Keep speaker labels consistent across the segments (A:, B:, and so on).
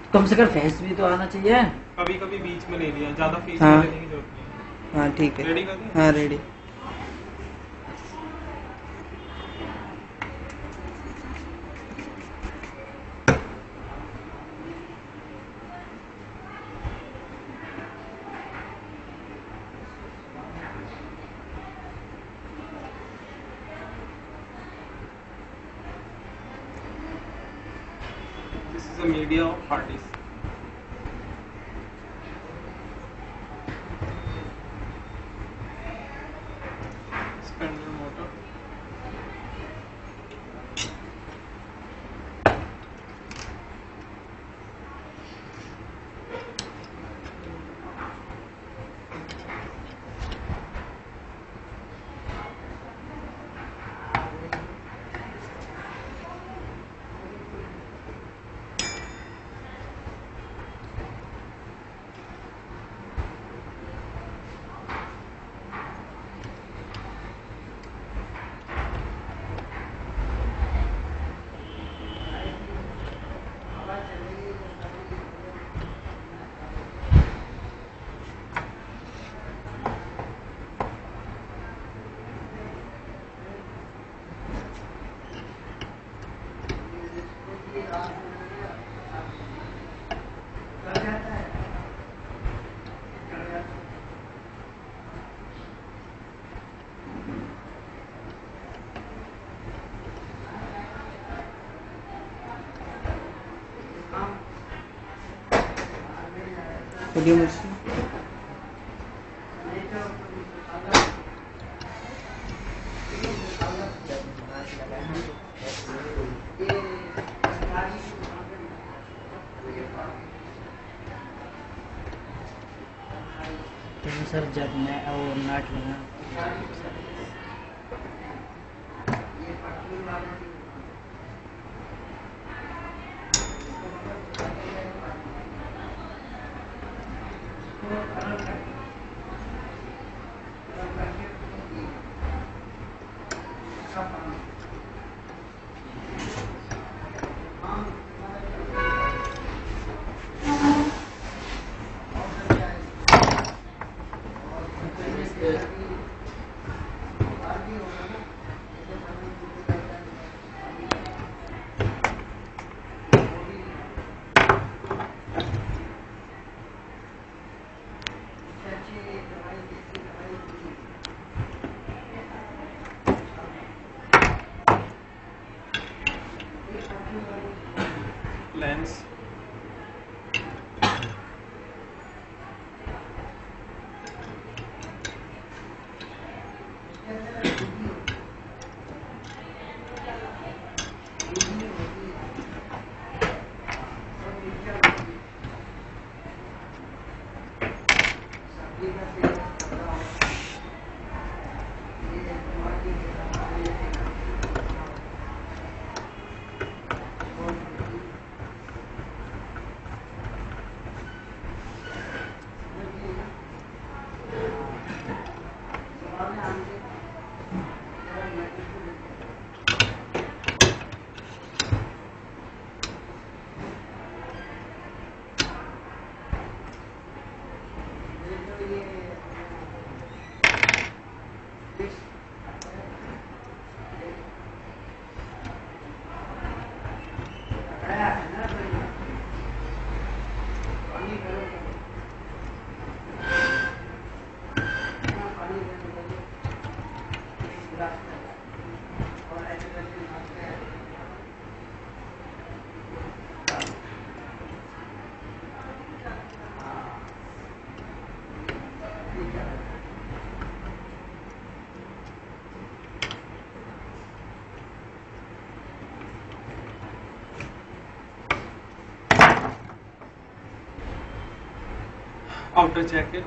A: कम से कम फेस भी तो आना चाहिए।
B: कभी कभी बीच में ले लिया, ज्यादा फेस
C: हाँ।
B: में लेने की जरूरत नहीं है।
C: हाँ ठीक है।
B: रेडी कर दिया?
C: हाँ ready.
B: This is a media of hard disk. Spindle motor.
C: खोलिए मुझसे।
A: सर जब मैं वो नाट लगा
B: Lens. Outer jacket.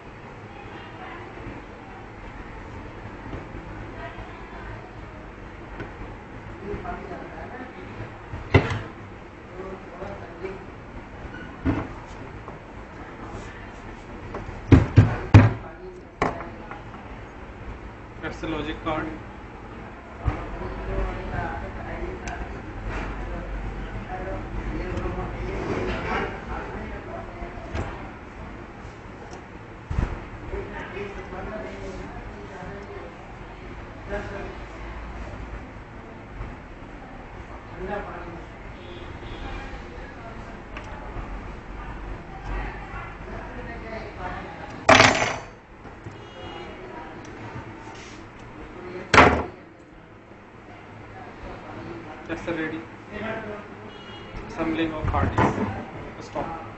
B: That's the logic card. That's ready. Assembling of hard disk. Stop.